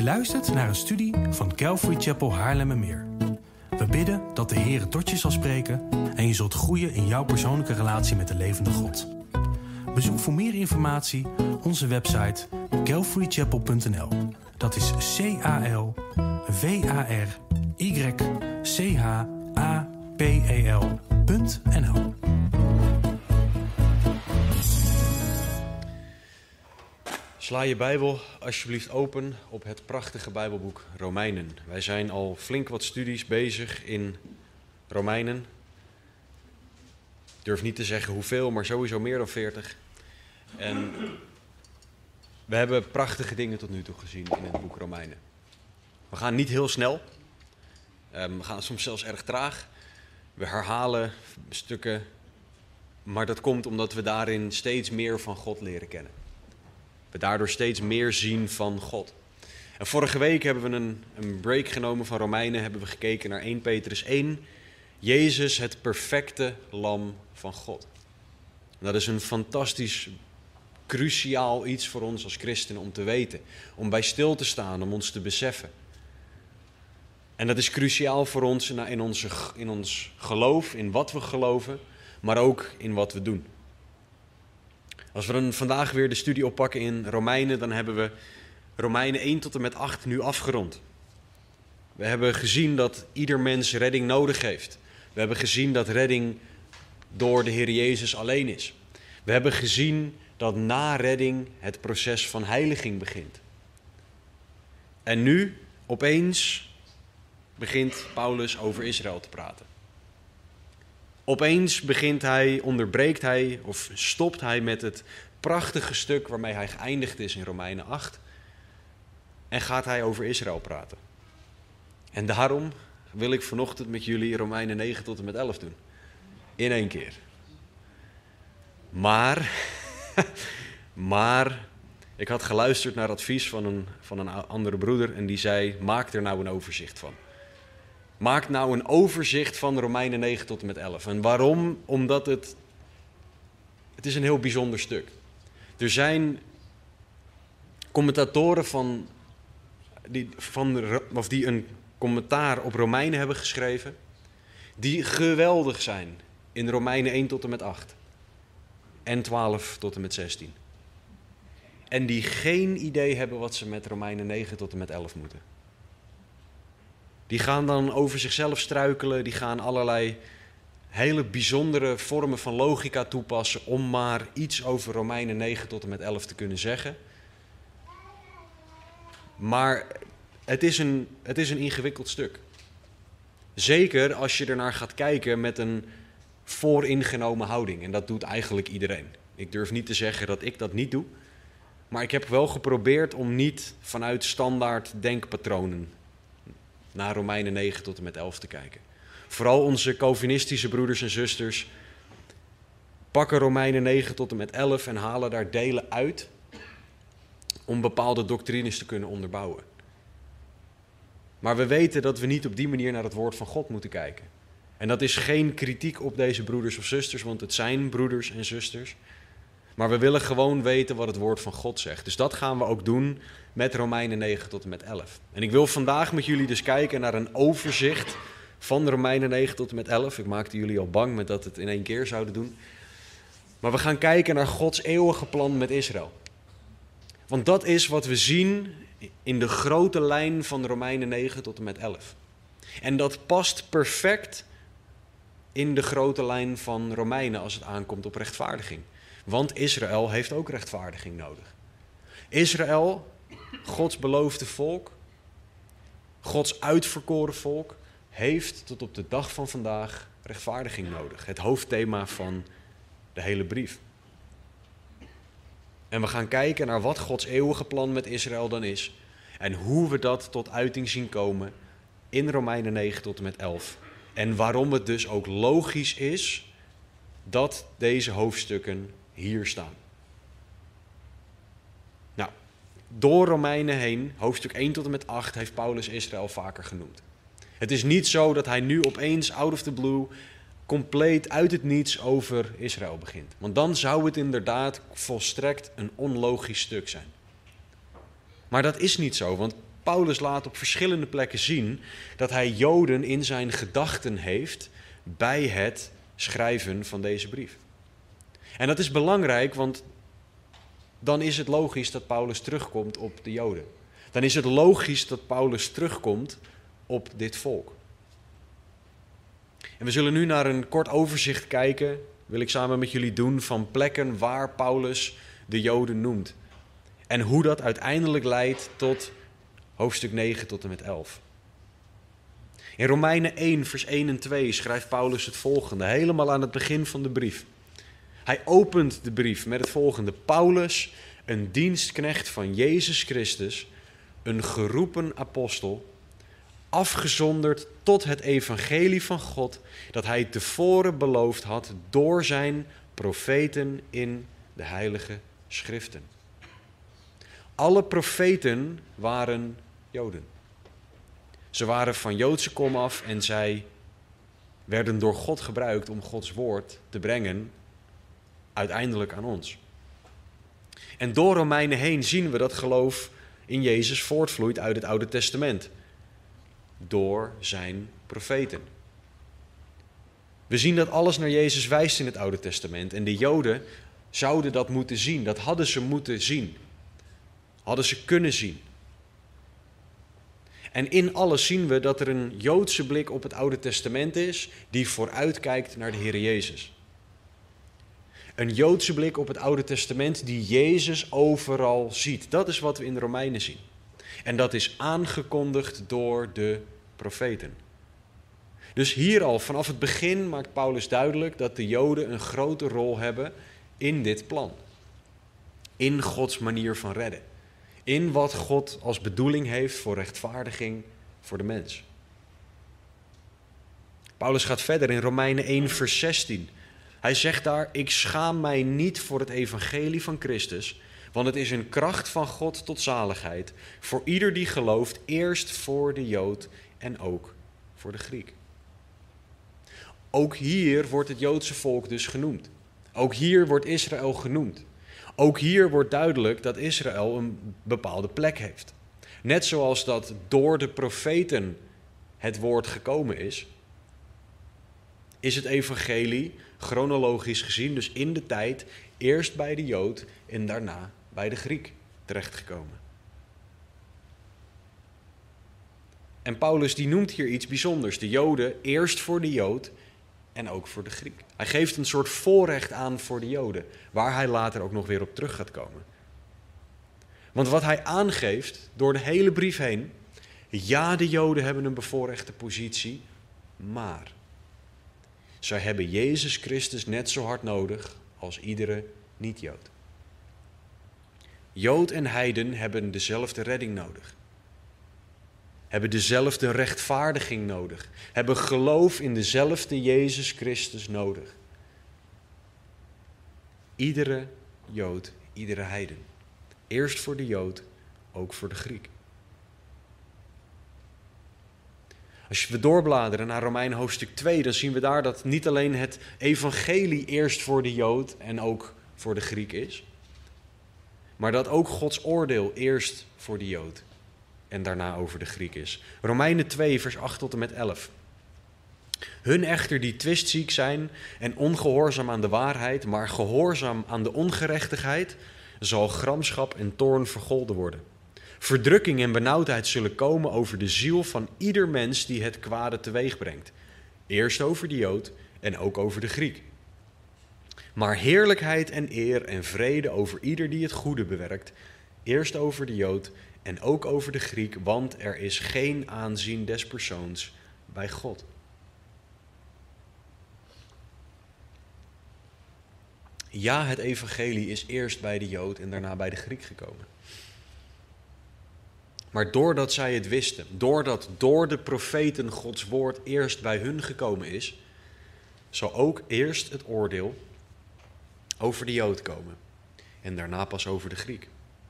luistert naar een studie van Calvary Chapel Haarlemmermeer. We bidden dat de Heer tot je zal spreken en je zult groeien in jouw persoonlijke relatie met de levende God. Bezoek voor meer informatie onze website calvarychapel.nl. Dat is CALVARYCHAPEL.nl. Sla je Bijbel alsjeblieft open op het prachtige Bijbelboek Romeinen. Wij zijn al flink wat studies bezig in Romeinen. Ik durf niet te zeggen hoeveel, maar sowieso meer dan 40. En we hebben prachtige dingen tot nu toe gezien in het boek Romeinen. We gaan niet heel snel. We gaan soms zelfs erg traag. We herhalen stukken. Maar dat komt omdat we daarin steeds meer van God leren kennen. We daardoor steeds meer zien van God. En vorige week hebben we een break genomen van Romeinen. Hebben we gekeken naar 1 Petrus 1. Jezus, het perfecte lam van God. En dat is een fantastisch, cruciaal iets voor ons als christenen om te weten. Om bij stil te staan, om ons te beseffen. En dat is cruciaal voor ons in ons geloof, in wat we geloven, maar ook in wat we doen. Als we dan vandaag weer de studie oppakken in Romeinen, dan hebben we Romeinen 1 tot en met 8 nu afgerond. We hebben gezien dat ieder mens redding nodig heeft. We hebben gezien dat redding door de Heer Jezus alleen is. We hebben gezien dat na redding het proces van heiliging begint. En nu, opeens, begint Paulus over Israël te praten. Opeens onderbreekt hij of stopt hij met het prachtige stuk waarmee hij geëindigd is in Romeinen 8. En gaat hij over Israël praten. En daarom wil ik vanochtend met jullie Romeinen 9 tot en met 11 doen. In één keer. Maar ik had geluisterd naar advies van een andere broeder en die zei, maak er nou een overzicht van. Maak nou een overzicht van Romeinen 9 tot en met 11. En waarom? Omdat het is een heel bijzonder stuk. Er zijn commentatoren die een commentaar op Romeinen hebben geschreven, die geweldig zijn in Romeinen 1 tot en met 8 en 12 tot en met 16. En die geen idee hebben wat ze met Romeinen 9 tot en met 11 moeten. Die gaan dan over zichzelf struikelen, die gaan allerlei hele bijzondere vormen van logica toepassen om maar iets over Romeinen 9 tot en met 11 te kunnen zeggen. Maar het is een ingewikkeld stuk. Zeker als je ernaar gaat kijken met een vooringenomen houding. En dat doet eigenlijk iedereen. Ik durf niet te zeggen dat ik dat niet doe. Maar ik heb wel geprobeerd om niet vanuit standaard denkpatronen naar Romeinen 9 tot en met 11 te kijken. Vooral onze Calvinistische broeders en zusters pakken Romeinen 9 tot en met 11 en halen daar delen uit om bepaalde doctrines te kunnen onderbouwen. Maar we weten dat we niet op die manier naar het woord van God moeten kijken. En dat is geen kritiek op deze broeders of zusters, want het zijn broeders en zusters. Maar we willen gewoon weten wat het woord van God zegt. Dus dat gaan we ook doen met Romeinen 9 tot en met 11. En ik wil vandaag met jullie dus kijken naar een overzicht van Romeinen 9 tot en met 11. Ik maakte jullie al bang met dat we het in één keer zouden doen. Maar we gaan kijken naar Gods eeuwige plan met Israël. Want dat is wat we zien in de grote lijn van Romeinen 9 tot en met 11. En dat past perfect in de grote lijn van Romeinen als het aankomt op rechtvaardiging. Want Israël heeft ook rechtvaardiging nodig. Israël, Gods beloofde volk, Gods uitverkoren volk, heeft tot op de dag van vandaag rechtvaardiging nodig. Het hoofdthema van de hele brief. En we gaan kijken naar wat Gods eeuwige plan met Israël dan is. En hoe we dat tot uiting zien komen in Romeinen 9 tot en met 11. En waarom het dus ook logisch is dat deze hoofdstukken hier staan. Nou, door Romeinen heen, hoofdstuk 1 tot en met 8, heeft Paulus Israël vaker genoemd. Het is niet zo dat hij nu opeens, out of the blue, compleet uit het niets over Israël begint. Want dan zou het inderdaad volstrekt een onlogisch stuk zijn. Maar dat is niet zo, want Paulus laat op verschillende plekken zien dat hij Joden in zijn gedachten heeft bij het schrijven van deze brief. En dat is belangrijk, want dan is het logisch dat Paulus terugkomt op de Joden. Dan is het logisch dat Paulus terugkomt op dit volk. En we zullen nu naar een kort overzicht kijken, wil ik samen met jullie doen, van plekken waar Paulus de Joden noemt. En hoe dat uiteindelijk leidt tot hoofdstuk 9 tot en met 11. In Romeinen 1, vers 1 en 2 schrijft Paulus het volgende, helemaal aan het begin van de brief. Hij opent de brief met het volgende. Paulus, een dienstknecht van Jezus Christus, een geroepen apostel, afgezonderd tot het evangelie van God, dat hij tevoren beloofd had door zijn profeten in de heilige schriften. Alle profeten waren Joden. Ze waren van Joodse kom af en zij werden door God gebruikt om Gods woord te brengen uiteindelijk aan ons. En door Romeinen heen zien we dat geloof in Jezus voortvloeit uit het Oude Testament. Door zijn profeten. We zien dat alles naar Jezus wijst in het Oude Testament. En de Joden zouden dat moeten zien. Dat hadden ze moeten zien. Hadden ze kunnen zien. En in alles zien we dat er een Joodse blik op het Oude Testament is die vooruitkijkt naar de Heer Jezus. Een Joodse blik op het Oude Testament die Jezus overal ziet. Dat is wat we in de Romeinen zien. En dat is aangekondigd door de profeten. Dus hier al vanaf het begin maakt Paulus duidelijk dat de Joden een grote rol hebben in dit plan. In Gods manier van redden. In wat God als bedoeling heeft voor rechtvaardiging voor de mens. Paulus gaat verder in Romeinen 1 vers 16. Hij zegt daar, ik schaam mij niet voor het evangelie van Christus, want het is een kracht van God tot zaligheid, voor ieder die gelooft, eerst voor de Jood en ook voor de Griek. Ook hier wordt het Joodse volk dus genoemd. Ook hier wordt Israël genoemd. Ook hier wordt duidelijk dat Israël een bepaalde plek heeft. Net zoals dat door de profeten het woord gekomen is het evangelie chronologisch gezien, dus in de tijd, eerst bij de Jood en daarna bij de Griek terechtgekomen. En Paulus die noemt hier iets bijzonders. De Joden eerst voor de Jood en ook voor de Griek. Hij geeft een soort voorrecht aan voor de Joden, waar hij later ook nog weer op terug gaat komen. Want wat hij aangeeft door de hele brief heen, ja, de Joden hebben een bevoorrechte positie, maar zij hebben Jezus Christus net zo hard nodig als iedere niet-Jood. Jood en heiden hebben dezelfde redding nodig. Hebben dezelfde rechtvaardiging nodig. Hebben geloof in dezelfde Jezus Christus nodig. Iedere Jood, iedere heiden. Eerst voor de Jood, ook voor de Griek. Als we doorbladeren naar Romeinen hoofdstuk 2, dan zien we daar dat niet alleen het evangelie eerst voor de Jood en ook voor de Griek is, maar dat ook Gods oordeel eerst voor de Jood en daarna over de Griek is. Romeinen 2, vers 8 tot en met 11. Hun echter die twistziek zijn en ongehoorzaam aan de waarheid, maar gehoorzaam aan de ongerechtigheid, zal gramschap en toorn vergolden worden. Verdrukking en benauwdheid zullen komen over de ziel van ieder mens die het kwade teweeg brengt. Eerst over de Jood en ook over de Griek. Maar heerlijkheid en eer en vrede over ieder die het goede bewerkt. Eerst over de Jood en ook over de Griek, want er is geen aanzien des persoons bij God. Ja, het evangelie is eerst bij de Jood en daarna bij de Griek gekomen. Maar doordat zij het wisten, doordat door de profeten Gods woord eerst bij hun gekomen is, zal ook eerst het oordeel over de Jood komen en daarna pas over de Griek.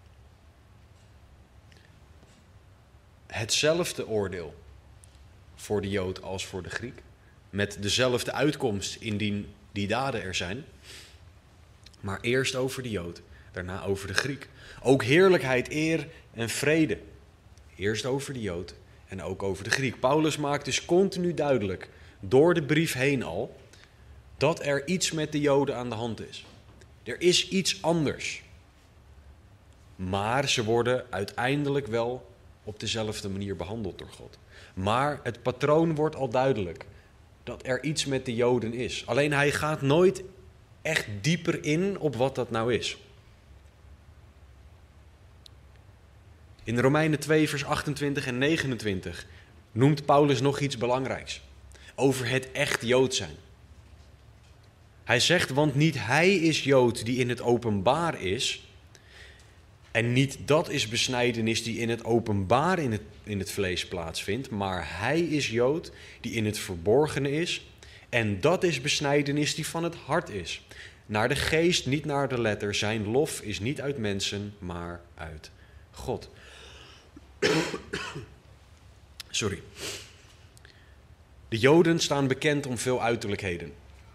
Hetzelfde oordeel voor de Jood als voor de Griek, met dezelfde uitkomst indien die daden er zijn, maar eerst over de Jood, daarna over de Griek. Ook heerlijkheid, eer en vrede. Eerst over de Jood en ook over de Griek. Paulus maakt dus continu duidelijk, door de brief heen al, dat er iets met de Joden aan de hand is. Er is iets anders. Maar ze worden uiteindelijk wel op dezelfde manier behandeld door God. Maar het patroon wordt al duidelijk, dat er iets met de Joden is. Alleen hij gaat nooit echt dieper in op wat dat nou is. In Romeinen 2 vers 28 en 29 noemt Paulus nog iets belangrijks. Over het echt Jood zijn. Hij zegt, want niet hij is Jood die in het openbaar is. En niet dat is besnijdenis die in het openbaar in het vlees plaatsvindt. Maar hij is Jood die in het verborgene is. En dat is besnijdenis die van het hart is. Naar de geest, niet naar de letter. Zijn lof is niet uit mensen, maar uit God. Sorry. De Joden staan bekend om veel uiterlijkheden.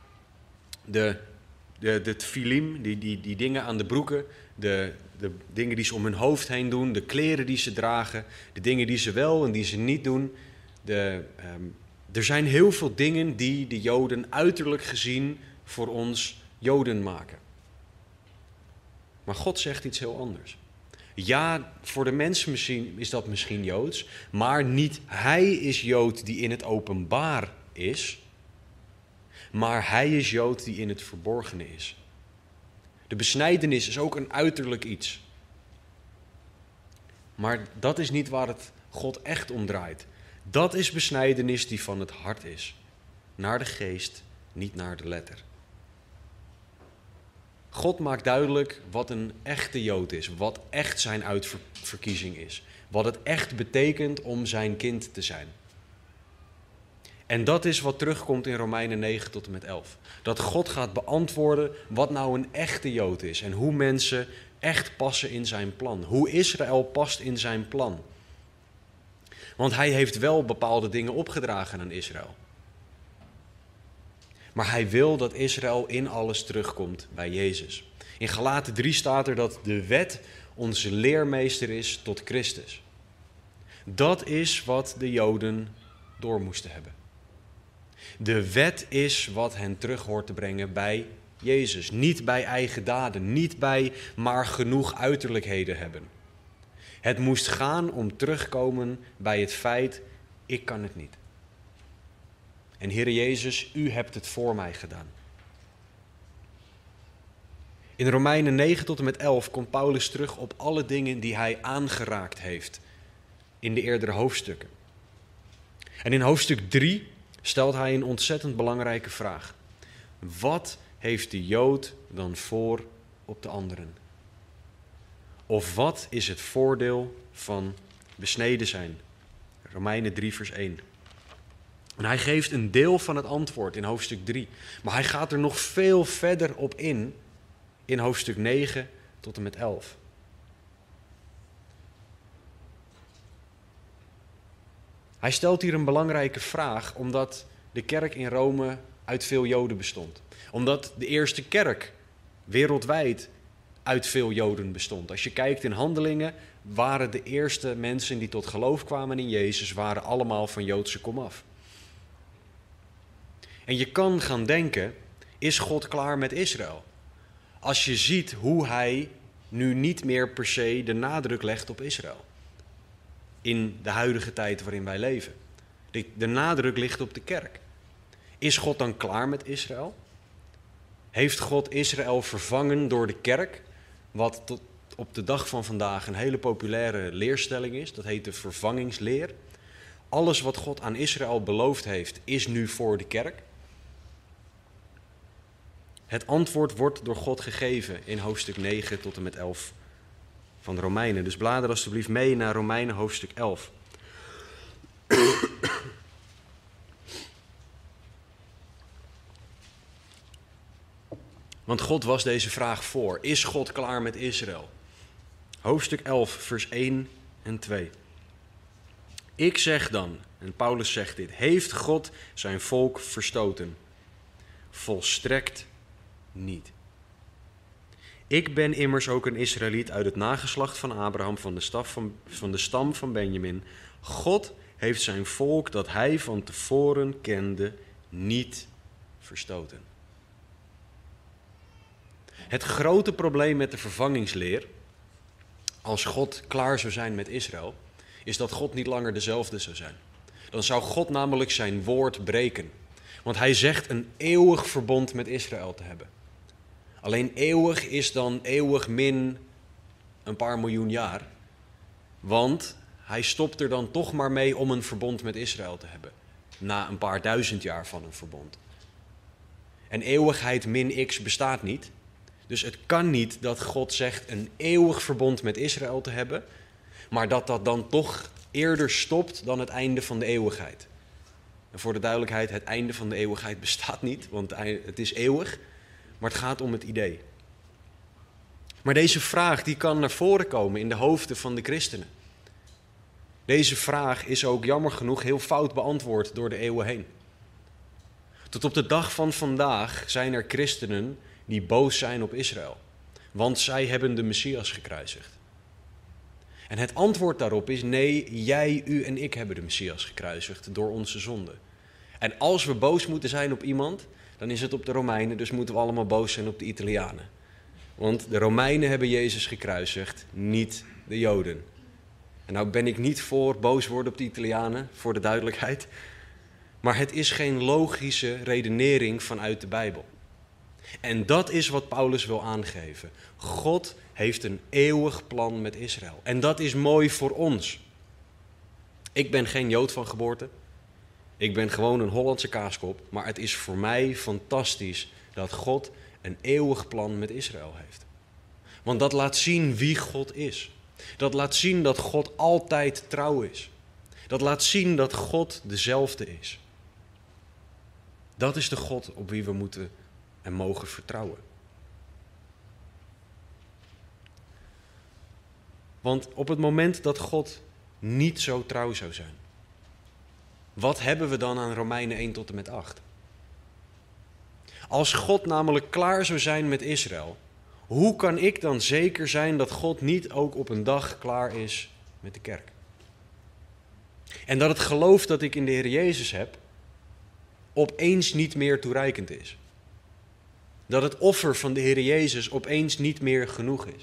De tfilim, die dingen aan de broeken, de dingen die ze om hun hoofd heen doen, de kleren die ze dragen, de dingen die ze wel en die ze niet doen. Er zijn heel veel dingen die de Joden uiterlijk gezien voor ons Joden maken. Maar God zegt iets heel anders. Ja, voor de mensen is dat misschien Joods, maar niet hij is Jood die in het openbaar is, maar hij is Jood die in het verborgene is. De besnijdenis is ook een uiterlijk iets. Maar dat is niet waar het God echt om draait. Dat is besnijdenis die van het hart is. Naar de geest, niet naar de letter. God maakt duidelijk wat een echte Jood is. Wat echt zijn uitverkiezing is. Wat het echt betekent om zijn kind te zijn. En dat is wat terugkomt in Romeinen 9 tot en met 11. Dat God gaat beantwoorden wat nou een echte Jood is. En hoe mensen echt passen in zijn plan. Hoe Israël past in zijn plan. Want hij heeft wel bepaalde dingen opgedragen aan Israël. Maar hij wil dat Israël in alles terugkomt bij Jezus. In Galaten 3 staat er dat de wet onze leermeester is tot Christus. Dat is wat de Joden door moesten hebben. De wet is wat hen terug hoort te brengen bij Jezus. Niet bij eigen daden, niet bij maar genoeg uiterlijkheden hebben. Het moest gaan om terugkomen bij het feit, ik kan het niet. En Heere Jezus, u hebt het voor mij gedaan. In Romeinen 9 tot en met 11 komt Paulus terug op alle dingen die hij aangeraakt heeft in de eerdere hoofdstukken. En in hoofdstuk 3 stelt hij een ontzettend belangrijke vraag. Wat heeft de Jood dan voor op de anderen? Of wat is het voordeel van besneden zijn? Romeinen 3 vers 1. En hij geeft een deel van het antwoord in hoofdstuk 3. Maar hij gaat er nog veel verder op in hoofdstuk 9 tot en met 11. Hij stelt hier een belangrijke vraag, omdat de kerk in Rome uit veel Joden bestond. Omdat de eerste kerk wereldwijd uit veel Joden bestond. Als je kijkt in Handelingen, waren de eerste mensen die tot geloof kwamen in Jezus, waren allemaal van Joodse komaf. En je kan gaan denken, is God klaar met Israël? Als je ziet hoe hij nu niet meer per se de nadruk legt op Israël. In de huidige tijd waarin wij leven. De nadruk ligt op de kerk. Is God dan klaar met Israël? Heeft God Israël vervangen door de kerk? Wat tot op de dag van vandaag een hele populaire leerstelling is. Dat heet de vervangingsleer. Alles wat God aan Israël beloofd heeft, is nu voor de kerk. Het antwoord wordt door God gegeven in hoofdstuk 9 tot en met 11 van de Romeinen. Dus blader alstublieft mee naar Romeinen hoofdstuk 11. Want God was deze vraag voor. Is God klaar met Israël? Hoofdstuk 11, vers 1 en 2. Ik zeg dan, en Paulus zegt dit, heeft God zijn volk verstoten? Volstrekt niet. Ik ben immers ook een Israëliet uit het nageslacht van Abraham, van de stam van Benjamin. God heeft zijn volk dat hij van tevoren kende niet verstoten. Het grote probleem met de vervangingsleer, als God klaar zou zijn met Israël, is dat God niet langer dezelfde zou zijn. Dan zou God namelijk zijn woord breken. Want hij zegt een eeuwig verbond met Israël te hebben. Alleen eeuwig is dan eeuwig min een paar miljoen jaar. Want hij stopt er dan toch maar mee om een verbond met Israël te hebben. Na een paar duizend jaar van een verbond. En eeuwigheid min x bestaat niet. Dus het kan niet dat God zegt een eeuwig verbond met Israël te hebben. Maar dat dan toch eerder stopt dan het einde van de eeuwigheid. En voor de duidelijkheid, het einde van de eeuwigheid bestaat niet. Want het is eeuwig. Maar het gaat om het idee. Maar deze vraag die kan naar voren komen in de hoofden van de christenen. Deze vraag is ook jammer genoeg heel fout beantwoord door de eeuwen heen. Tot op de dag van vandaag zijn er christenen die boos zijn op Israël. Want zij hebben de Messias gekruisigd. En het antwoord daarop is nee, jij, u en ik hebben de Messias gekruisigd door onze zonde. En als we boos moeten zijn op iemand, dan is het op de Romeinen, dus moeten we allemaal boos zijn op de Italianen. Want de Romeinen hebben Jezus gekruisigd, niet de Joden. En nou ben ik niet voor boos worden op de Italianen, voor de duidelijkheid. Maar het is geen logische redenering vanuit de Bijbel. En dat is wat Paulus wil aangeven. God heeft een eeuwig plan met Israël. En dat is mooi voor ons. Ik ben geen Jood van geboorte. Ik ben gewoon een Hollandse kaaskop. Maar het is voor mij fantastisch dat God een eeuwig plan met Israël heeft. Want dat laat zien wie God is. Dat laat zien dat God altijd trouw is. Dat laat zien dat God dezelfde is. Dat is de God op wie we moeten en mogen vertrouwen. Want op het moment dat God niet zo trouw zou zijn, wat hebben we dan aan Romeinen 1 tot en met 8? Als God namelijk klaar zou zijn met Israël, hoe kan ik dan zeker zijn dat God niet ook op een dag klaar is met de kerk? En dat het geloof dat ik in de Heer Jezus heb, opeens niet meer toereikend is. Dat het offer van de Heer Jezus opeens niet meer genoeg is.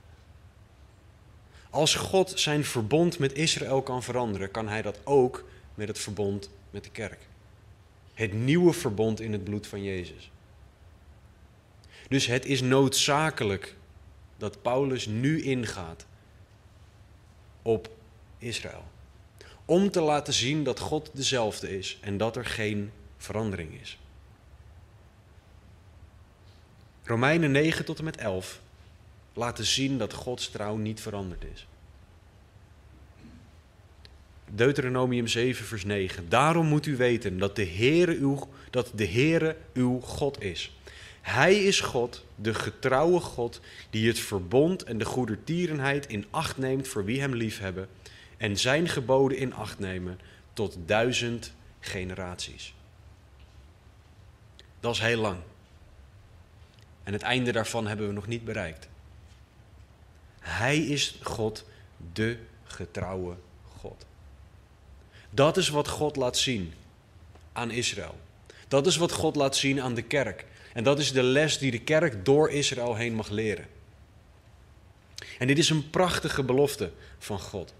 Als God zijn verbond met Israël kan veranderen, kan hij dat ook met het verbond met de kerk. Het nieuwe verbond in het bloed van Jezus. Dus het is noodzakelijk dat Paulus nu ingaat op Israël. Om te laten zien dat God dezelfde is en dat er geen verandering is. Romeinen 9 tot en met 11 laten zien dat Gods trouw niet veranderd is. Deuteronomium 7 vers 9. Daarom moet u weten dat de Heere uw God is. Hij is God, de getrouwe God, die het verbond en de goedertierenheid in acht neemt voor wie hem liefhebben en zijn geboden in acht nemen tot 1000 generaties. Dat is heel lang. En het einde daarvan hebben we nog niet bereikt. Hij is God, de getrouwe God. Dat is wat God laat zien aan Israël. Dat is wat God laat zien aan de kerk. En dat is de les die de kerk door Israël heen mag leren. En dit is een prachtige belofte van God.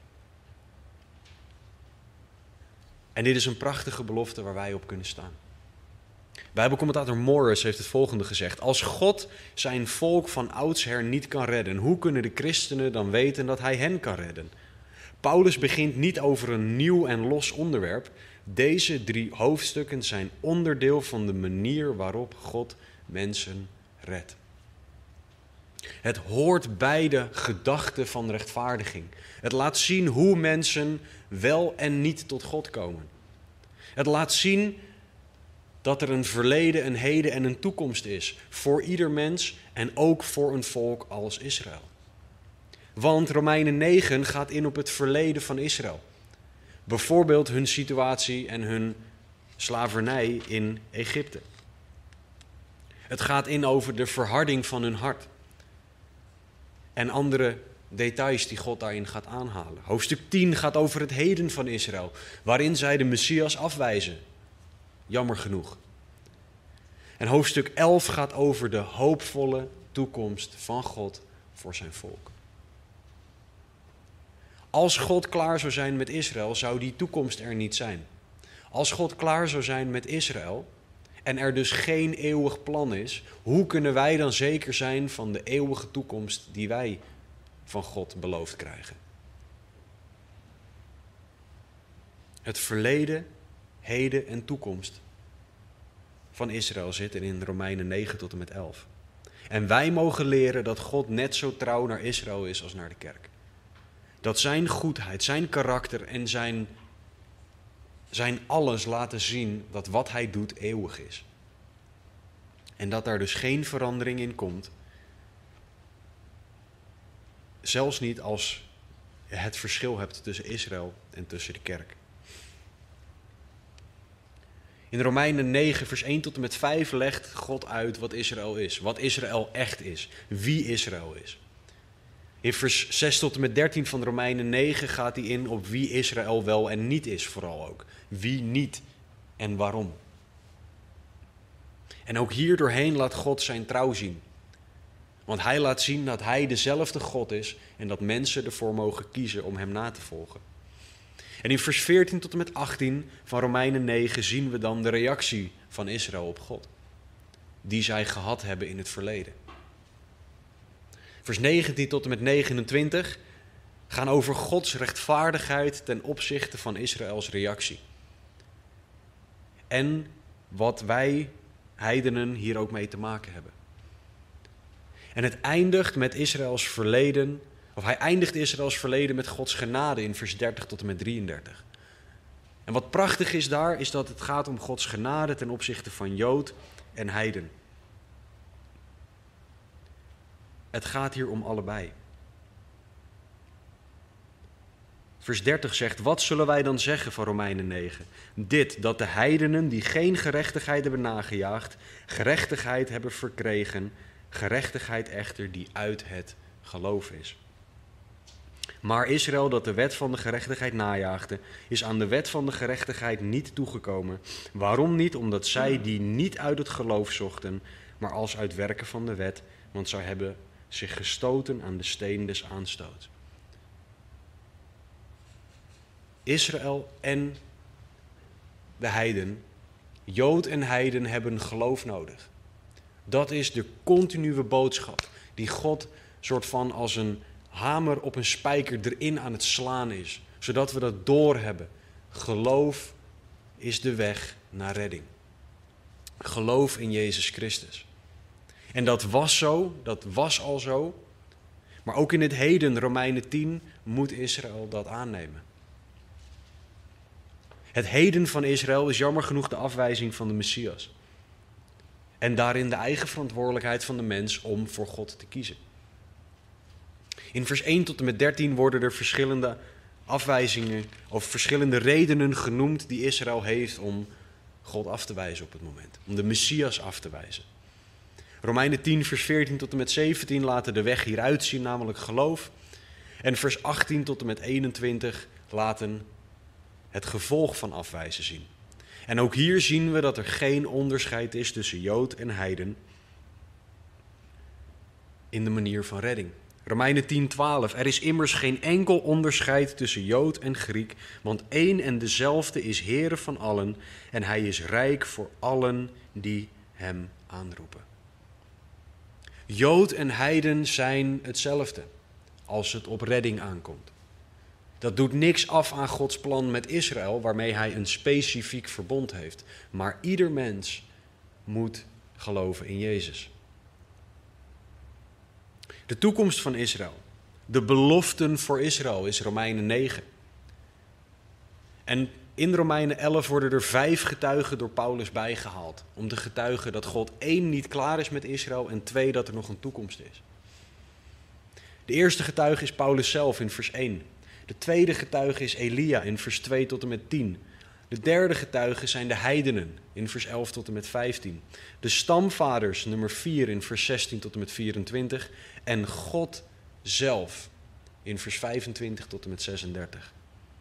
En dit is een prachtige belofte waar wij op kunnen staan. Bijbelcommentator Morris heeft het volgende gezegd. Als God zijn volk van oudsher niet kan redden, hoe kunnen de christenen dan weten dat hij hen kan redden? Paulus begint niet over een nieuw en los onderwerp. Deze 3 hoofdstukken zijn onderdeel van de manier waarop God mensen redt. Het hoort bij de gedachte van rechtvaardiging. Het laat zien hoe mensen wel en niet tot God komen. Het laat zien dat er een verleden, een heden en een toekomst is voor ieder mens en ook voor een volk als Israël. Want Romeinen 9 gaat in op het verleden van Israël. Bijvoorbeeld hun situatie en hun slavernij in Egypte. Het gaat in over de verharding van hun hart. en andere details die God daarin gaat aanhalen. Hoofdstuk 10 gaat over het heden van Israël, waarin zij de Messias afwijzen. Jammer genoeg. En hoofdstuk 11 gaat over de hoopvolle toekomst van God voor zijn volk. Als God klaar zou zijn met Israël, zou die toekomst er niet zijn. Als God klaar zou zijn met Israël en er dus geen eeuwig plan is, hoe kunnen wij dan zeker zijn van de eeuwige toekomst die wij van God beloofd krijgen? Het verleden, heden en toekomst van Israël zitten in Romeinen 9 tot en met 11. En wij mogen leren dat God net zo trouw naar Israël is als naar de kerk. Dat zijn goedheid, zijn karakter en zijn alles laten zien dat wat hij doet eeuwig is. En dat daar dus geen verandering in komt. Zelfs niet als je het verschil hebt tussen Israël en tussen de kerk. In Romeinen 9 vers 1 tot en met 5 legt God uit wat Israël is. Wat Israël echt is. Wie Israël is. In vers 6 tot en met 13 van Romeinen 9 gaat hij in op wie Israël wel en niet is vooral ook. Wie niet en waarom. En ook hier doorheen laat God zijn trouw zien. Want hij laat zien dat hij dezelfde God is en dat mensen ervoor mogen kiezen om hem na te volgen. En in vers 14 tot en met 18 van Romeinen 9 zien we dan de reactie van Israël op God. Die zij gehad hebben in het verleden. Vers 19 tot en met 29 gaan over Gods rechtvaardigheid ten opzichte van Israëls reactie. En wat wij, heidenen, hier ook mee te maken hebben. En het eindigt met Israëls verleden, of hij eindigt Israëls verleden met Gods genade in vers 30 tot en met 33. En wat prachtig is daar, is dat het gaat om Gods genade ten opzichte van Jood en heiden. Het gaat hier om allebei. Vers 30 zegt, wat zullen wij dan zeggen van Romeinen 9? Dit, dat de heidenen die geen gerechtigheid hebben nagejaagd, gerechtigheid hebben verkregen, gerechtigheid echter die uit het geloof is. Maar Israël dat de wet van de gerechtigheid najaagde, is aan de wet van de gerechtigheid niet toegekomen. Waarom niet? Omdat zij die niet uit het geloof zochten, maar als uit werken van de wet, want zij hebben zich gestoten aan de steen des aanstoots. Israël en de heiden, Jood en heiden hebben geloof nodig. Dat is de continue boodschap die God soort van als een hamer op een spijker erin aan het slaan is. Zodat we dat doorhebben. Geloof is de weg naar redding. Geloof in Jezus Christus. En dat was zo, dat was al zo. Maar ook in het heden, Romeinen 10, moet Israël dat aannemen. Het heden van Israël is jammer genoeg de afwijzing van de Messias. En daarin de eigen verantwoordelijkheid van de mens om voor God te kiezen. In vers 1 tot en met 13 worden er verschillende afwijzingen of verschillende redenen genoemd die Israël heeft om God af te wijzen op het moment. Om de Messias af te wijzen. Romeinen 10 vers 14 tot en met 17 laten de weg hieruit zien, namelijk geloof. En vers 18 tot en met 21 laten het gevolg van afwijzen zien. En ook hier zien we dat er geen onderscheid is tussen Jood en heiden in de manier van redding. Romeinen 10:12. Er is immers geen enkel onderscheid tussen Jood en Griek, want één en dezelfde is Heere van allen en hij is rijk voor allen die hem aanroepen. Jood en heiden zijn hetzelfde als het op redding aankomt. Dat doet niks af aan Gods plan met Israël, waarmee hij een specifiek verbond heeft. Maar ieder mens moet geloven in Jezus. De toekomst van Israël, de beloften voor Israël is Romeinen 9. En in Romeinen 11 worden er 5 getuigen door Paulus bijgehaald. Om te getuigen dat God 1 niet klaar is met Israël en 2 dat er nog een toekomst is. De eerste getuige is Paulus zelf in vers 1. De tweede getuige is Elia in vers 2 tot en met 10. De derde getuige zijn de heidenen in vers 11 tot en met 15. De stamvaders nummer 4 in vers 16 tot en met 24. En God zelf in vers 25 tot en met 36.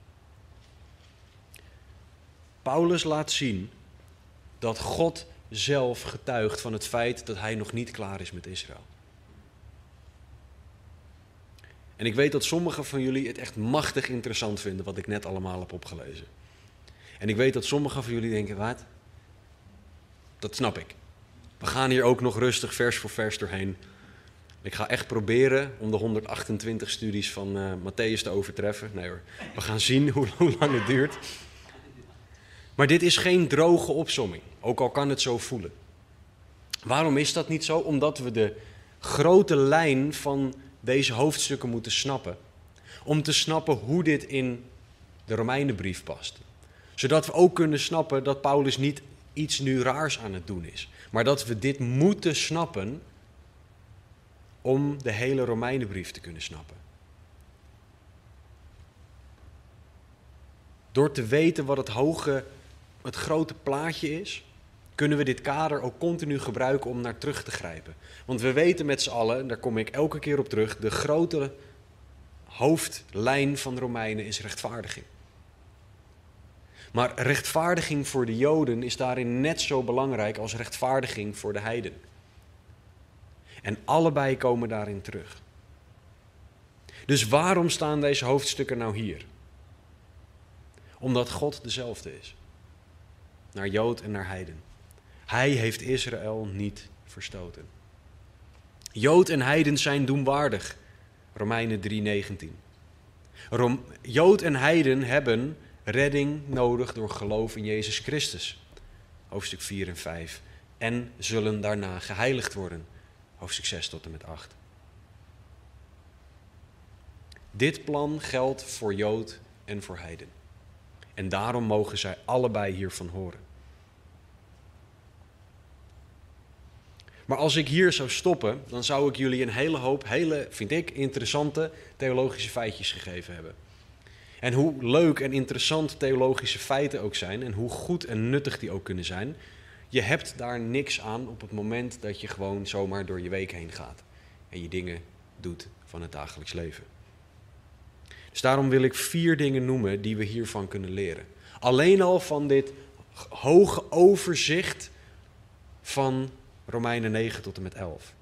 Paulus laat zien dat God zelf getuigt van het feit dat hij nog niet klaar is met Israël. En ik weet dat sommigen van jullie het echt machtig interessant vinden wat ik net allemaal heb opgelezen. En ik weet dat sommigen van jullie denken, wat? Dat snap ik. We gaan hier ook nog rustig vers voor vers doorheen. Ik ga echt proberen om de 128 studies van Mattheüs te overtreffen. Nee hoor, we gaan zien hoe lang het duurt. Maar dit is geen droge opsomming, ook al kan het zo voelen. Waarom is dat niet zo? Omdat we de grote lijn van deze hoofdstukken moeten snappen. Om te snappen hoe dit in de Romeinenbrief past. Zodat we ook kunnen snappen dat Paulus niet iets nu raars aan het doen is. Maar dat we dit moeten snappen om de hele Romeinenbrief te kunnen snappen. Door te weten wat het grote plaatje is, kunnen we dit kader ook continu gebruiken om naar terug te grijpen. Want we weten met z'n allen, en daar kom ik elke keer op terug, de grote hoofdlijn van de Romeinen is rechtvaardiging. Maar rechtvaardiging voor de Joden is daarin net zo belangrijk als rechtvaardiging voor de heiden. En allebei komen daarin terug. Dus waarom staan deze hoofdstukken nou hier? Omdat God dezelfde is. Naar Jood en naar heiden. Hij heeft Israël niet verstoten. Jood en heiden zijn doemwaardig. Romeinen 3:19. Jood en heiden hebben redding nodig door geloof in Jezus Christus. Hoofdstuk 4 en 5. En zullen daarna geheiligd worden. Hoofdstuk 6 tot en met 8. Dit plan geldt voor Jood en voor heiden. En daarom mogen zij allebei hiervan horen. Maar als ik hier zou stoppen, dan zou ik jullie een hele hoop, vind ik, interessante theologische feitjes gegeven hebben. En hoe leuk en interessant theologische feiten ook zijn en hoe goed en nuttig die ook kunnen zijn, je hebt daar niks aan op het moment dat je gewoon zomaar door je week heen gaat en je dingen doet van het dagelijks leven. Dus daarom wil ik 4 dingen noemen die we hiervan kunnen leren. Alleen al van dit hoge overzicht van Romeinen 9 tot en met 11.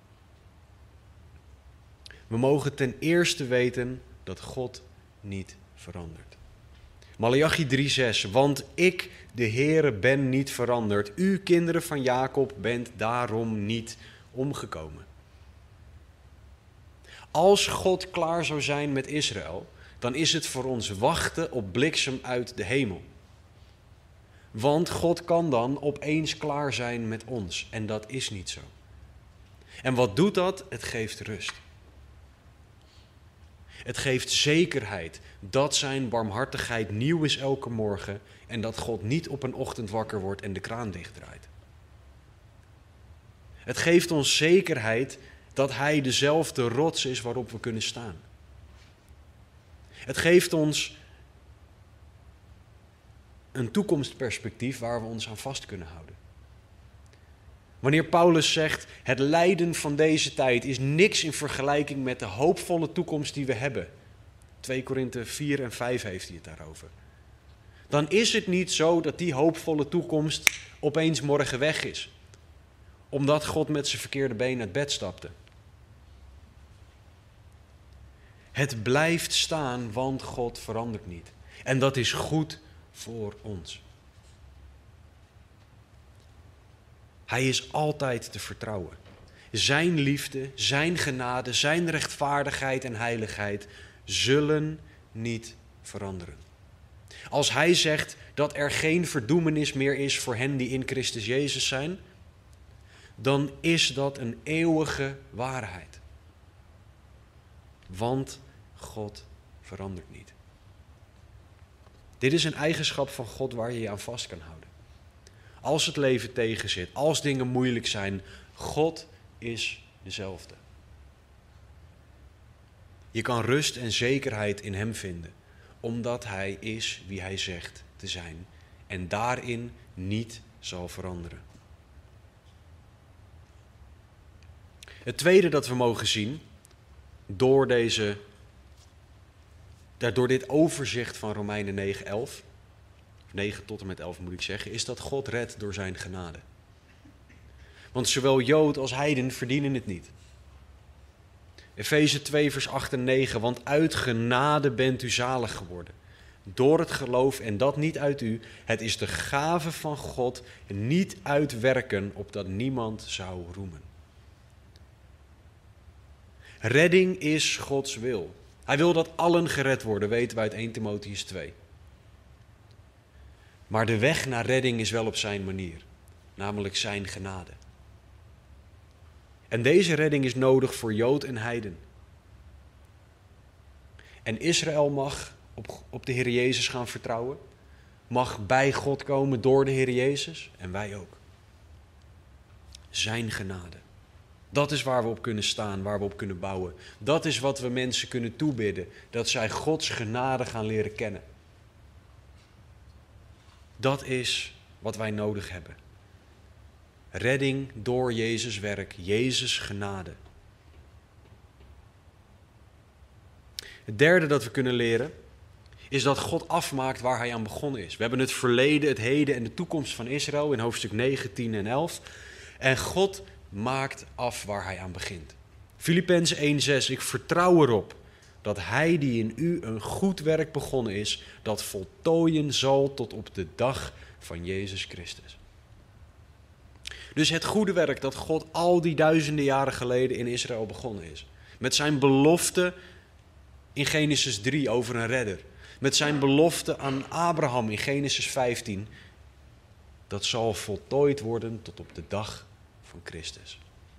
We mogen ten eerste weten dat God niet verandert. Maleachi 3:6. Want ik, de Heere, ben niet veranderd. U, kinderen van Jacob, bent daarom niet omgekomen. Als God klaar zou zijn met Israël, dan is het voor ons wachten op bliksem uit de hemel. Want God kan dan opeens klaar zijn met ons. En dat is niet zo. En wat doet dat? Het geeft rust. Het geeft zekerheid dat zijn barmhartigheid nieuw is elke morgen en dat God niet op een ochtend wakker wordt en de kraan dichtdraait. Het geeft ons zekerheid dat Hij dezelfde rots is waarop we kunnen staan. Het geeft ons een toekomstperspectief waar we ons aan vast kunnen houden. Wanneer Paulus zegt, het lijden van deze tijd is niks in vergelijking met de hoopvolle toekomst die we hebben. 2 Korinthe 4 en 5 heeft hij het daarover. Dan is het niet zo dat die hoopvolle toekomst opeens morgen weg is. Omdat God met zijn verkeerde been uit bed stapte. Het blijft staan, want God verandert niet. En dat is goed voor ons. Hij is altijd te vertrouwen. Zijn liefde, zijn genade, zijn rechtvaardigheid en heiligheid zullen niet veranderen. Als hij zegt dat er geen verdoemenis meer is voor hen die in Christus Jezus zijn, dan is dat een eeuwige waarheid. Want God verandert niet. Dit is een eigenschap van God waar je je aan vast kan houden. Als het leven tegenzit, als dingen moeilijk zijn, God is dezelfde. Je kan rust en zekerheid in Hem vinden, omdat Hij is wie Hij zegt te zijn en daarin niet zal veranderen. Het tweede dat we mogen zien, door dit overzicht van Romeinen 9:11, 9 tot en met 11 moet ik zeggen, is dat God redt door zijn genade. Want zowel Jood als heiden verdienen het niet. Efeze 2 vers 8 en 9, want uit genade bent u zalig geworden. Door het geloof en dat niet uit u. Het is de gave van God, niet uit werken, opdat niemand zou roemen. Redding is Gods wil. Hij wil dat allen gered worden, weten wij uit 1 Timotheüs 2. Maar de weg naar redding is wel op zijn manier, namelijk zijn genade. En deze redding is nodig voor Jood en heiden. En Israël mag op de Heer Jezus gaan vertrouwen, mag bij God komen door de Heer Jezus en wij ook. Zijn genade. Dat is waar we op kunnen staan, waar we op kunnen bouwen. Dat is wat we mensen kunnen toebidden, dat zij Gods genade gaan leren kennen. Dat is wat wij nodig hebben. Redding door Jezus' werk, Jezus' genade. Het derde dat we kunnen leren is dat God afmaakt waar hij aan begonnen is. We hebben het verleden, het heden en de toekomst van Israël in hoofdstuk 9, 10 en 11. En God maakt af waar hij aan begint. Filippenzen 1:6, ik vertrouw erop dat hij die in u een goed werk begonnen is, dat voltooien zal tot op de dag van Jezus Christus. Dus het goede werk dat God al die duizenden jaren geleden in Israël begonnen is. Met zijn belofte in Genesis 3 over een redder. Met zijn belofte aan Abraham in Genesis 15. Dat zal voltooid worden tot op de dag van Christus.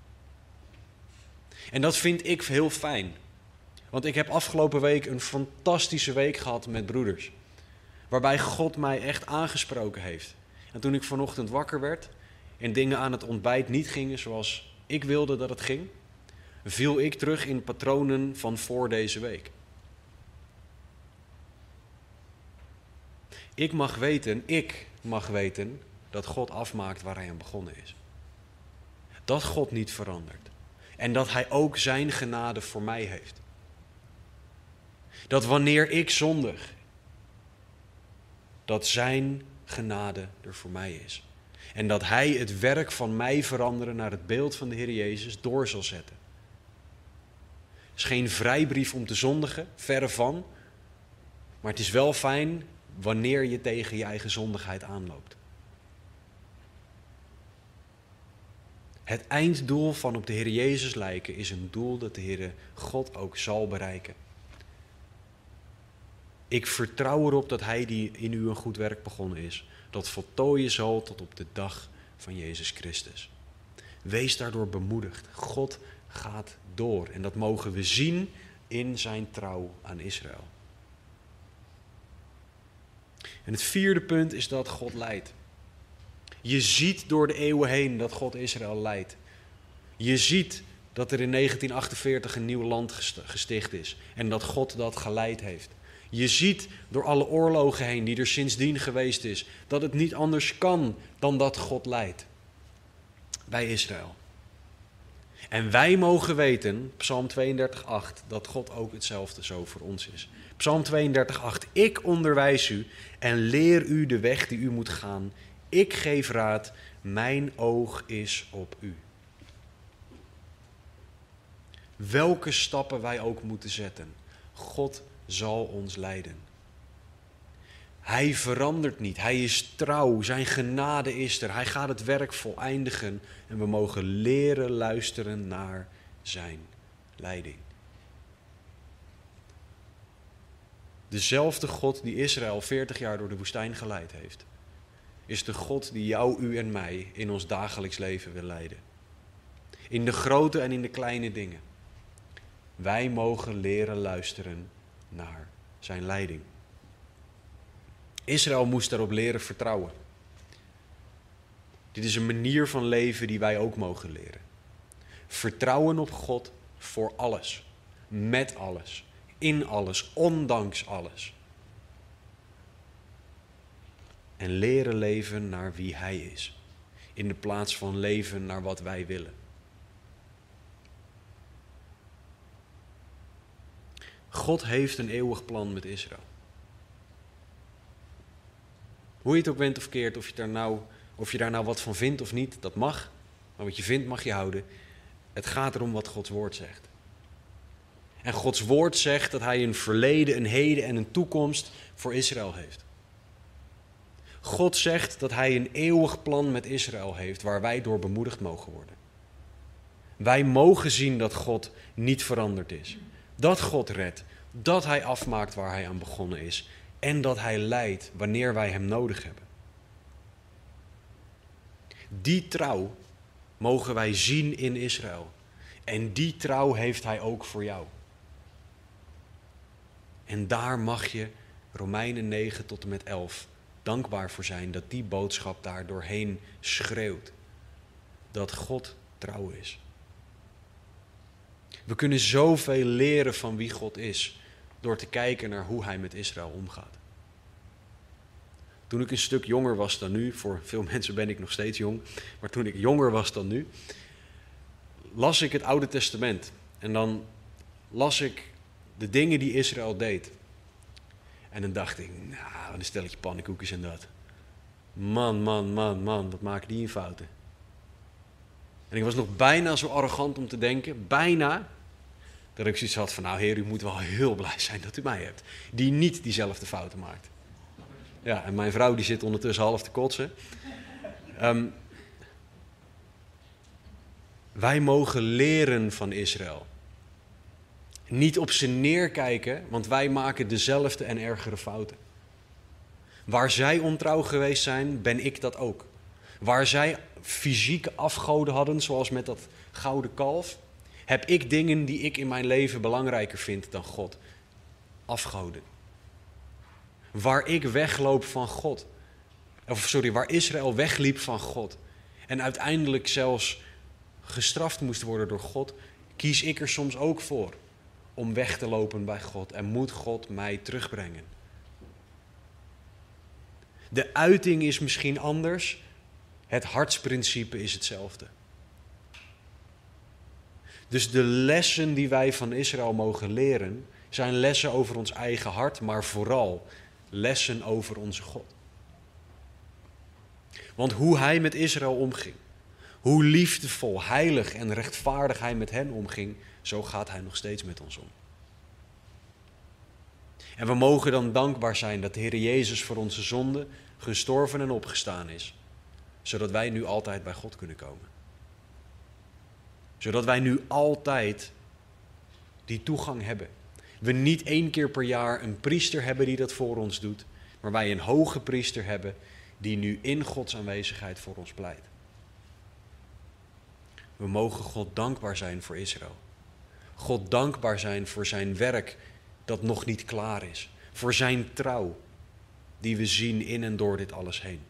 En dat vind ik heel fijn. Want ik heb afgelopen week een fantastische week gehad met broeders. Waarbij God mij echt aangesproken heeft. En toen ik vanochtend wakker werd en dingen aan het ontbijt niet gingen zoals ik wilde dat het ging, viel ik terug in patronen van voor deze week. Ik mag weten dat God afmaakt waar hij aan begonnen is. Dat God niet verandert. En dat hij ook zijn genade voor mij heeft. Dat wanneer ik zondig, dat zijn genade er voor mij is. En dat hij het werk van mij veranderen naar het beeld van de Heer Jezus door zal zetten. Het is geen vrijbrief om te zondigen, verre van. Maar het is wel fijn wanneer je tegen je eigen zondigheid aanloopt. Het einddoel van op de Heer Jezus lijken is een doel dat de Heere God ook zal bereiken. Ik vertrouw erop dat hij die in u een goed werk begonnen is, dat voltooien zal tot op de dag van Jezus Christus. Wees daardoor bemoedigd. God gaat door en dat mogen we zien in zijn trouw aan Israël. En het vierde punt is dat God leidt. Je ziet door de eeuwen heen dat God Israël leidt. Je ziet dat er in 1948 een nieuw land gesticht is en dat God dat geleid heeft. Je ziet door alle oorlogen heen die er sindsdien geweest is, dat het niet anders kan dan dat God leidt bij Israël. En wij mogen weten, Psalm 32:8, dat God ook hetzelfde zo voor ons is. Psalm 32:8, ik onderwijs u en leer u de weg die u moet gaan. Ik geef raad, mijn oog is op u. Welke stappen wij ook moeten zetten, God zal ons leiden. Hij verandert niet, hij is trouw, zijn genade is er. Hij gaat het werk voleindigen en we mogen leren luisteren naar zijn leiding. Dezelfde God die Israël 40 jaar door de woestijn geleid heeft, is de God die jou, u en mij in ons dagelijks leven wil leiden. In de grote en in de kleine dingen. Wij mogen leren luisteren naar zijn leiding. Israël moest daarop leren vertrouwen. Dit is een manier van leven die wij ook mogen leren. Vertrouwen op God voor alles, met alles, in alles, ondanks alles. En leren leven naar wie hij is, in de plaats van leven naar wat wij willen. God heeft een eeuwig plan met Israël. Hoe je het ook bent of keert, of je daar nou wat van vindt of niet, dat mag. Maar wat je vindt mag je houden. Het gaat erom wat Gods woord zegt. En Gods woord zegt dat hij een verleden, een heden en een toekomst voor Israël heeft. God zegt dat hij een eeuwig plan met Israël heeft waar wij door bemoedigd mogen worden. Wij mogen zien dat God niet veranderd is. Dat God redt. Dat hij afmaakt waar hij aan begonnen is. En dat hij leidt wanneer wij hem nodig hebben. Die trouw mogen wij zien in Israël. En die trouw heeft hij ook voor jou. En daar mag je, Romeinen 9 tot en met 11, dankbaar voor zijn dat die boodschap daar doorheen schreeuwt. Dat God trouw is. We kunnen zoveel leren van wie God is door te kijken naar hoe hij met Israël omgaat. Toen ik een stuk jonger was dan nu, voor veel mensen ben ik nog steeds jong, maar toen ik jonger was dan nu, las ik het Oude Testament. En dan las ik de dingen die Israël deed. En dan dacht ik, nou, een stelletje pannenkoekjes en dat. Man, wat maken die in fouten. En ik was nog bijna zo arrogant om te denken, bijna, dat ik zoiets had van, nou Heer, u moet wel heel blij zijn dat u mij hebt. Die niet diezelfde fouten maakt. Ja, en mijn vrouw die zit ondertussen half te kotsen. Wij mogen leren van Israël. Niet op ze neerkijken, want wij maken dezelfde en ergere fouten. Waar zij ontrouw geweest zijn, ben ik dat ook. Waar zij fysieke afgoden hadden, zoals met dat gouden kalf, heb ik dingen die ik in mijn leven belangrijker vind dan God. Afgoden. Waar ik wegloop van God. Waar Israël wegliep van God. En uiteindelijk zelfs gestraft moest worden door God, kies ik er soms ook voor om weg te lopen bij God. En moet God mij terugbrengen. De uiting is misschien anders. Het hartsprincipe is hetzelfde. Dus de lessen die wij van Israël mogen leren, zijn lessen over ons eigen hart, maar vooral lessen over onze God. Want hoe hij met Israël omging, hoe liefdevol, heilig en rechtvaardig hij met hen omging, zo gaat hij nog steeds met ons om. En we mogen dan dankbaar zijn dat de Heer Jezus voor onze zonde gestorven en opgestaan is, zodat wij nu altijd bij God kunnen komen. Zodat wij nu altijd die toegang hebben. We niet 1 keer per jaar een priester hebben die dat voor ons doet, maar wij een hoge priester hebben die nu in Gods aanwezigheid voor ons pleit. We mogen God dankbaar zijn voor Israël. God dankbaar zijn voor zijn werk dat nog niet klaar is. Voor zijn trouw die we zien in en door dit alles heen.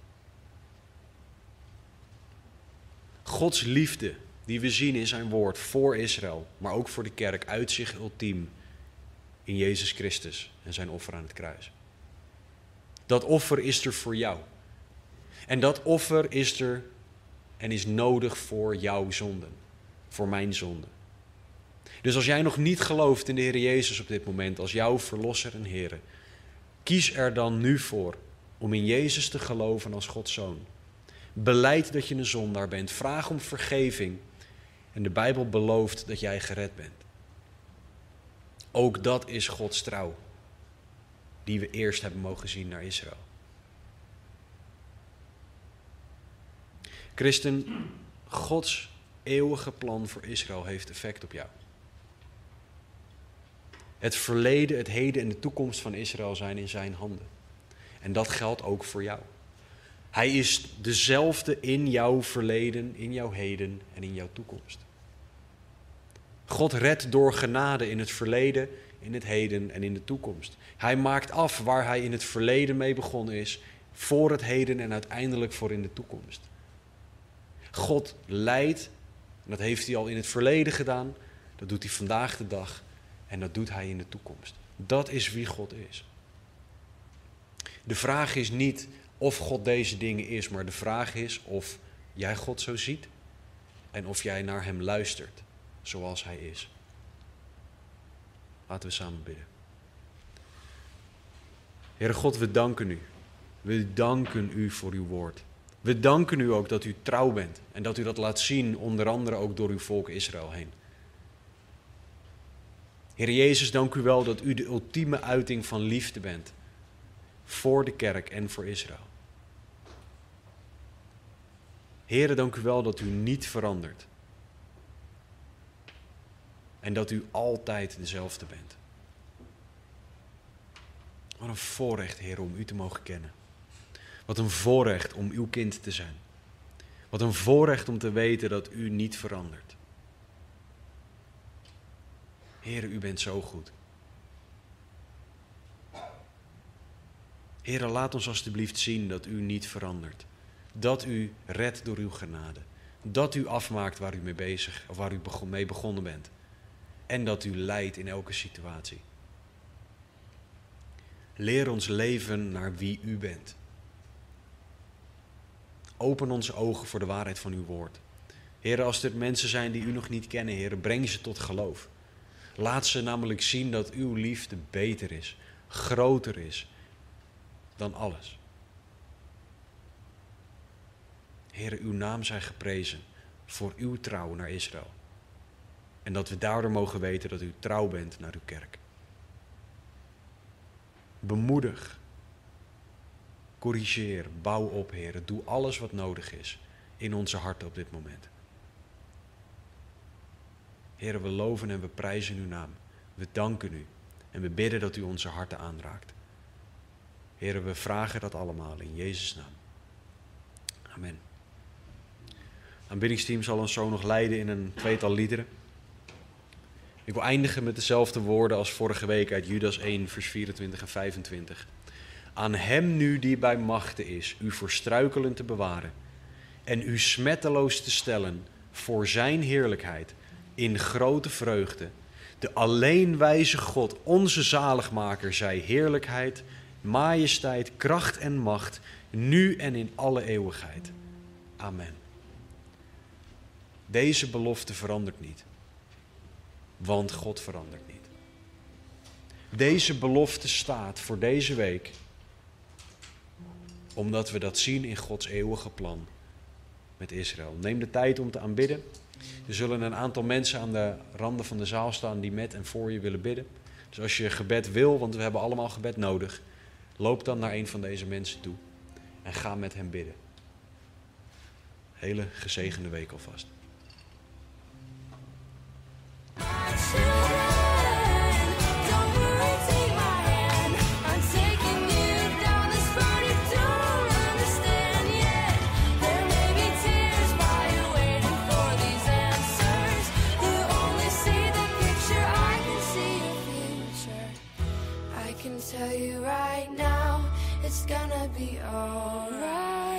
Gods liefde die we zien in zijn woord voor Israël, maar ook voor de kerk, uit zich ultiem in Jezus Christus en zijn offer aan het kruis. Dat offer is er voor jou. En dat offer is er en is nodig voor jouw zonden, voor mijn zonden. Dus als jij nog niet gelooft in de Heer Jezus op dit moment als jouw verlosser en Heer, kies er dan nu voor om in Jezus te geloven als Gods Zoon. Belijd dat je een zondaar bent, vraag om vergeving en de Bijbel belooft dat jij gered bent. Ook dat is Gods trouw, die we eerst hebben mogen zien naar Israël. Christen, Gods eeuwige plan voor Israël heeft effect op jou. Het verleden, het heden en de toekomst van Israël zijn in zijn handen. En dat geldt ook voor jou. Hij is dezelfde in jouw verleden, in jouw heden en in jouw toekomst. God redt door genade in het verleden, in het heden en in de toekomst. Hij maakt af waar hij in het verleden mee begonnen is, voor het heden en uiteindelijk voor in de toekomst. God leidt, en dat heeft hij al in het verleden gedaan, dat doet hij vandaag de dag en dat doet hij in de toekomst. Dat is wie God is. De vraag is niet of God deze dingen is, maar de vraag is of jij God zo ziet en of jij naar hem luistert zoals hij is. Laten we samen bidden. Heere God, we danken u. We danken u voor uw woord. We danken u ook dat u trouw bent en dat u dat laat zien, onder andere ook door uw volk Israël heen. Heere Jezus, dank u wel dat u de ultieme uiting van liefde bent voor de kerk en voor Israël. Heere, dank u wel dat u niet verandert en dat u altijd dezelfde bent. Wat een voorrecht, Heer, om u te mogen kennen. Wat een voorrecht om uw kind te zijn. Wat een voorrecht om te weten dat u niet verandert. Heer, u bent zo goed. Heer, laat ons alstublieft zien dat u niet verandert. Dat u redt door uw genade. Dat u afmaakt waar u mee bezig, of waar u mee begonnen bent. En dat u leidt in elke situatie. Leer ons leven naar wie u bent. Open onze ogen voor de waarheid van uw woord. Heer, als er mensen zijn die u nog niet kennen, Heer, breng ze tot geloof. Laat ze namelijk zien dat uw liefde beter is, groter is dan alles. Heer, uw naam zij geprezen voor uw trouw naar Israël. En dat we daardoor mogen weten dat u trouw bent naar uw kerk. Bemoedig, corrigeer, bouw op, Heer. Doe alles wat nodig is in onze harten op dit moment. Heer, we loven en we prijzen uw naam. We danken u en we bidden dat u onze harten aanraakt. Heer, we vragen dat allemaal in Jezus' naam. Amen. Het aanbiddingsteam zal ons zo nog leiden in een tweetal liederen. Ik wil eindigen met dezelfde woorden als vorige week uit Judas 1, vers 24 en 25. Aan hem nu die bij machte is, u voor struikelen te bewaren en u smetteloos te stellen voor zijn heerlijkheid in grote vreugde. De alleen wijze God, onze zaligmaker, zij heerlijkheid, majesteit, kracht en macht, nu en in alle eeuwigheid. Amen. Deze belofte verandert niet, want God verandert niet. Deze belofte staat voor deze week, omdat we dat zien in Gods eeuwige plan met Israël. Neem de tijd om te aanbidden. Er zullen een aantal mensen aan de randen van de zaal staan die met en voor je willen bidden. Dus als je gebed wil, want we hebben allemaal gebed nodig, loop dan naar een van deze mensen toe en ga met hem bidden. Hele gezegende week alvast. Tell you right now, it's gonna be alright.